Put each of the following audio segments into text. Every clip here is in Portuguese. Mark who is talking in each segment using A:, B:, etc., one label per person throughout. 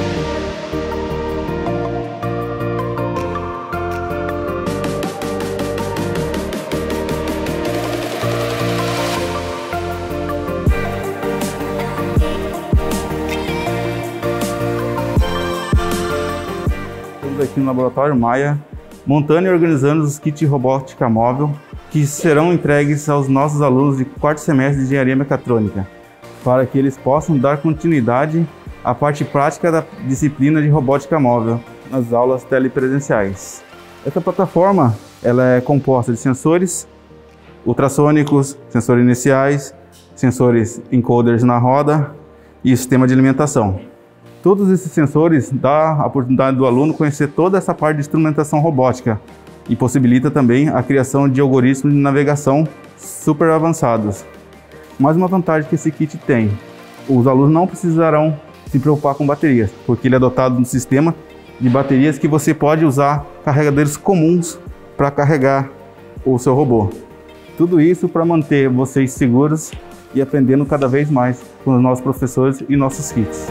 A: Aqui no Laboratório Maia, montando e organizando os kits de robótica móvel que serão entregues aos nossos alunos de quarto semestre de Engenharia Mecatrônica, para que eles possam dar continuidade à parte prática da disciplina de robótica móvel nas aulas telepresenciais. Essa plataforma ela é composta de sensores ultrassônicos, sensores iniciais, sensores encoders na roda e sistema de alimentação. Todos esses sensores dão a oportunidade do aluno conhecer toda essa parte de instrumentação robótica e possibilita também a criação de algoritmos de navegação super avançados. Mais uma vantagem que esse kit tem, os alunos não precisarão se preocupar com baterias, porque ele é dotado de um sistema de baterias que você pode usar carregadores comuns para carregar o seu robô. Tudo isso para manter vocês seguros e aprendendo cada vez mais com os nossos professores e nossos kits.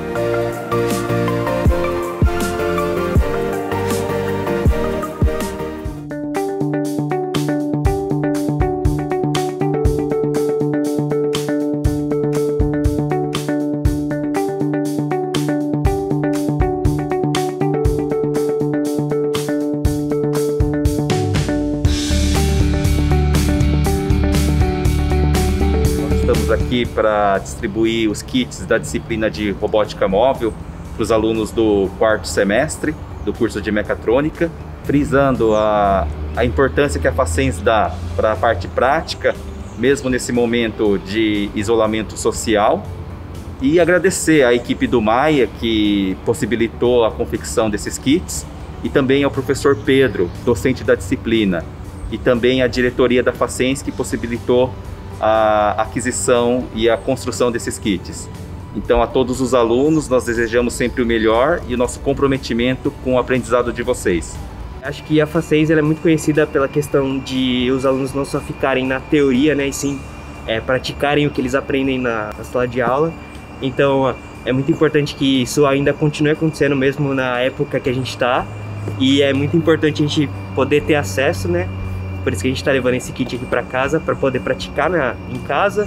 B: Estamos aqui para distribuir os kits da disciplina de robótica móvel para os alunos do quarto semestre do curso de mecatrônica, frisando a importância que a Facens dá para a parte prática, mesmo nesse momento de isolamento social, e agradecer à equipe do Maia que possibilitou a confecção desses kits, e também ao professor Pedro, docente da disciplina, e também à diretoria da Facens que possibilitou a aquisição e a construção desses kits. Então, a todos os alunos, nós desejamos sempre o melhor e o nosso comprometimento com o aprendizado de vocês.
C: Acho que a Facens ela é muito conhecida pela questão de os alunos não só ficarem na teoria, né, e sim praticarem o que eles aprendem na sala de aula. Então, é muito importante que isso ainda continue acontecendo mesmo na época que a gente está. E é muito importante a gente poder ter acesso, né? Por isso que a gente está levando esse kit aqui para casa, para poder praticar em casa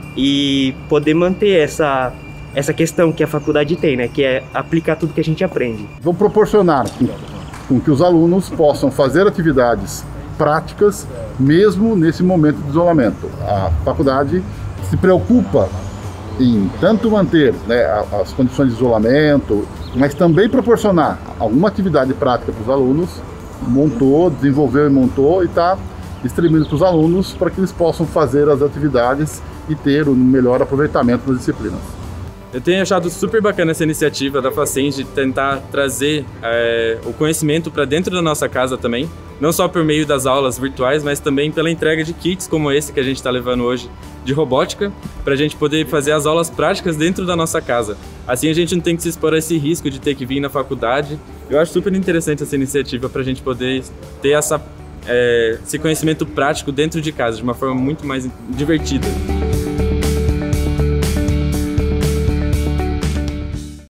C: e poder manter essa questão que a faculdade tem, né? Que é aplicar tudo que a gente aprende.
D: Vou proporcionar com que os alunos possam fazer atividades práticas mesmo nesse momento de isolamento. A faculdade se preocupa em tanto manter, né, as condições de isolamento, mas também proporcionar alguma atividade prática para os alunos. Desenvolveu e montou e está distribuindo para os alunos para que eles possam fazer as atividades e ter um melhor aproveitamento das disciplinas.
E: Eu tenho achado super bacana essa iniciativa da Facens de tentar trazer o conhecimento para dentro da nossa casa também, não só por meio das aulas virtuais, mas também pela entrega de kits como esse que a gente está levando hoje de robótica, para a gente poder fazer as aulas práticas dentro da nossa casa. Assim a gente não tem que se expor a esse risco de ter que vir na faculdade. Eu acho super interessante essa iniciativa para a gente poder ter esse conhecimento prático dentro de casa, de uma forma muito mais divertida.